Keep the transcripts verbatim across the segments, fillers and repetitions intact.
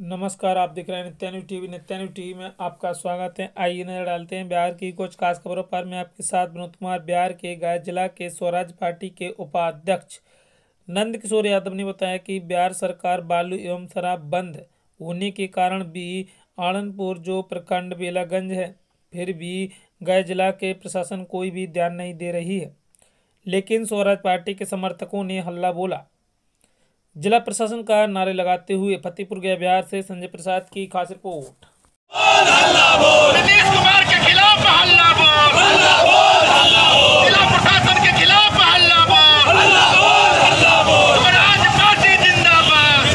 नमस्कार, आप देख रहे हैं Nitya news TV. Nitya news TV में आपका स्वागत है। आइए नजर डालते हैं बिहार की कुछ खास खबरों पर। मैं आपके साथ विनोद कुमार। बिहार के गया जिला के स्वराज पार्टी के उपाध्यक्ष नंद किशोर यादव ने बताया कि बिहार सरकार बालू एवं शराब बंद होने के कारण भी आनंदपुर जो प्रखंड बेलागंज है, फिर भी गया जिला के प्रशासन कोई भी ध्यान नहीं दे रही है। लेकिन स्वराज पार्टी के समर्थकों ने हल्ला बोला। जिला प्रशासन का नारे लगाते हुए फतेहपुर गया। बिहार से संजय प्रसाद की खास रिपोर्ट। नीतीश कुमार के खिलाफ हल्ला बोल, जिला प्रशासन के खिलाफ हल्ला बोल, स्वराज पार्टी जिंदाबाद,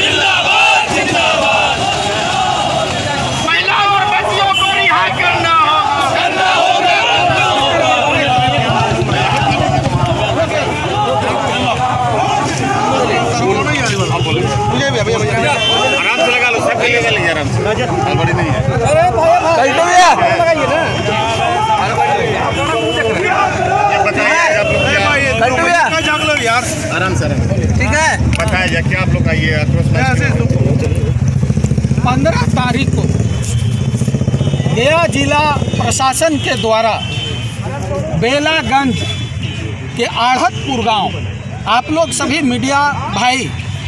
महिलाओं और बच्चियों को रिहा करना आराम से लगा लो, सब लगेगा, लेंगे आराम से, बड़ी नहीं है। अरे भाई भैया लगाइए ना, यार आराम से, ठीक है। बताया जाए क्या आप लोग का ये पंद्रह तारीख को गया जिला प्रशासन के द्वारा बेलागंज के आढ़तपुर गांव, आप लोग सभी मीडिया भाई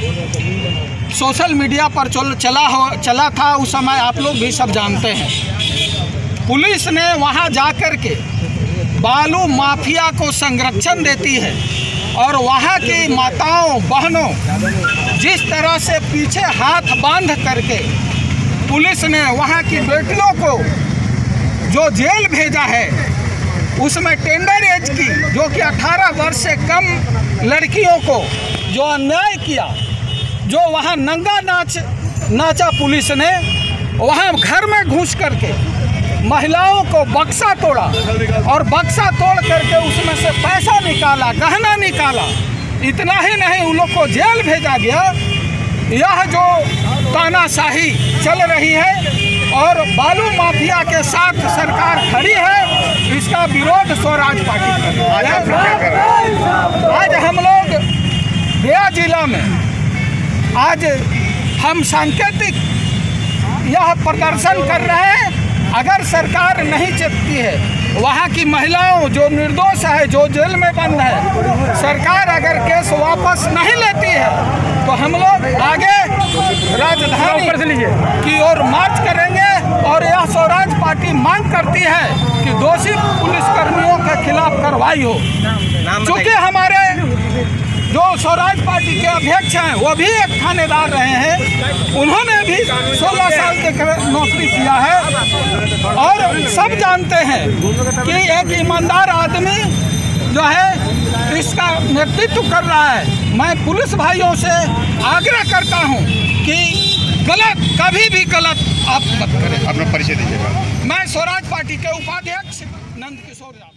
सोशल मीडिया पर चल चला हो चला था उस समय, आप लोग भी सब जानते हैं। पुलिस ने वहां जाकर के बालू माफिया को संरक्षण देती है और वहां की माताओं बहनों जिस तरह से पीछे हाथ बांध करके पुलिस ने वहां की बेटियों को जो जेल भेजा है, उसमें टेंडर एज की जो कि अठारह वर्ष से कम लड़कियों को जो अन्याय किया, जो वहाँ नंगा नाच नाचा पुलिस ने, वहाँ घर में घुस करके महिलाओं को बक्सा तोड़ा और बक्सा तोड़ करके उसमें से पैसा निकाला, गहना निकाला। इतना ही नहीं, उन लोग को जेल भेजा गया। यह जो तानाशाही चल रही है और बालू माफिया के साथ सरकार खड़ी है, इसका विरोध स्वराज पार्टी कर रही है। आज हम लोग गया जिला में आज हम सांकेतिक यह प्रदर्शन कर रहे हैं। अगर सरकार नहीं चेतती है, वहाँ की महिलाओं जो निर्दोष है, जो जेल में बंद है, सरकार अगर केस वापस नहीं लेती है तो हम लोग आगे राजधानी की ओर मार्च करेंगे। और यह स्वराज पार्टी मांग करती है कि दोषी पुलिसकर्मियों के खिलाफ कार्रवाई हो। क्योंकि हमारे जो स्वराज पार्टी के अध्यक्ष हैं वो भी एक थानेदार रहे हैं, उन्होंने भी सोलह साल तक नौकरी किया है और सब जानते हैं कि एक ईमानदार आदमी जो है इसका नेतृत्व कर रहा है। मैं पुलिस भाइयों से आग्रह करता हूं कि गलत कभी भी गलत आप मत करें। अपना परिचय दीजिएगा। मैं स्वराज पार्टी के उपाध्यक्ष नंद किशोर यादव।